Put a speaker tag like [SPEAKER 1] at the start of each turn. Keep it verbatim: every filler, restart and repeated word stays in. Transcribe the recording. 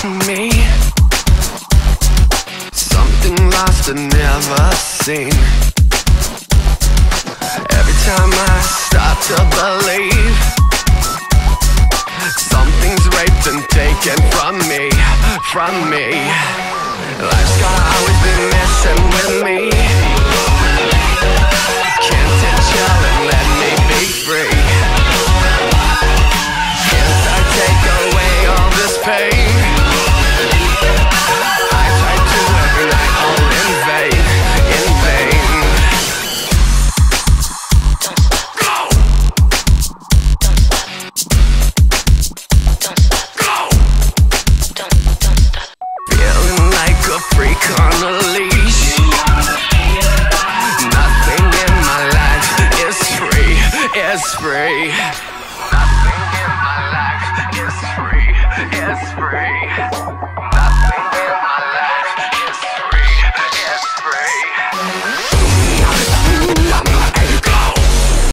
[SPEAKER 1] to me, something lost and never seen. Every time I start to believe, something's raped and taken from me, from me. Life's gonna always be messing with me. Can't it chill and let me be free? Can't I take away all this pain? I try to every night, all in vain, in vain. Go! Go! Feeling like a freak on a leash. Nothing in my life is free, is free. Nothing in my life is free, is free.